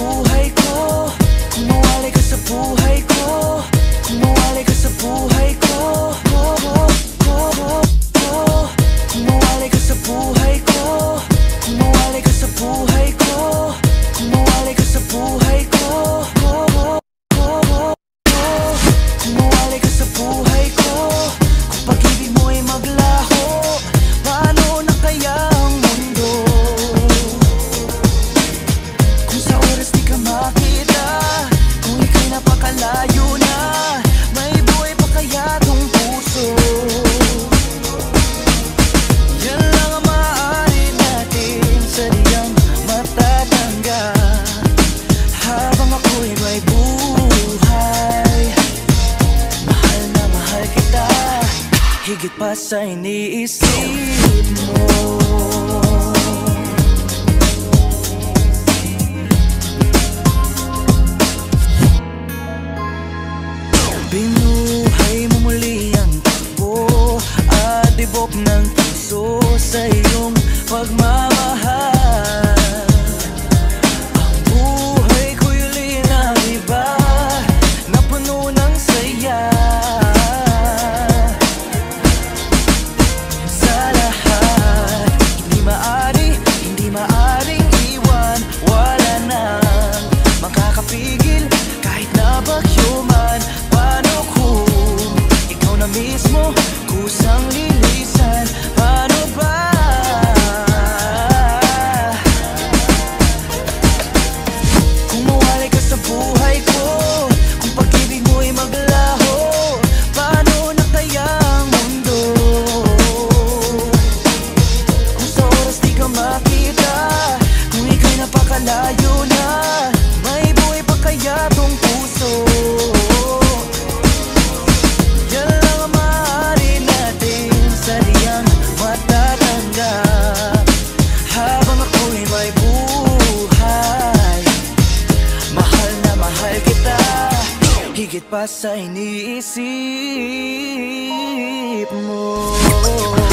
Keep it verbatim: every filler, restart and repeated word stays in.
buhay ko, kung mawalay ka sa buhay ko, kung mawalay ka sa buhay ko, oh, oh, oh, oh, oh. Kung mawalay ka sa buhay ko, kung mawalay ka sa buhay ko, kung mawalay ka sa buhay ko, oh, oh, oh, oh, oh. Kung mawalay ka sa buhay ko, kung pag-ibig mo ay maglaho, paano na kaya ang mundo? Kung sa oras di ka makita, kung ika'y napakalayo na, may buhay pa kaya tong puso? Yan lang ang maaari natin sa diyang matatanggap, habang ako'y may buhay. Mahal na mahal kita, higit pa sa iniisip mo. Binuhay mo muli ang takbo at tibok ng puso sa iyong pagmamahal. Ang buhay ko'y uli ng iba na puno ng saya. Sa lahat, hindi maari, hindi maaring iwan, wala nang makakapigil kahit na bagyo man. Paano kung ikaw na mismo kusang lilisan? Paano ba? Kung mawalay ka sa buhay ko, kung pag-ibig mo ay maglaho, paano na kaya ang mundo? Kung sa oras di ka makita, kung ika'y napakalayo na, may buhay pa kaya tong puso? Yan lang ang maaari natin sa diyang matatanggap, habang ako'y may buhay. Mahal na mahal kita, higit pa sa iniisip mo.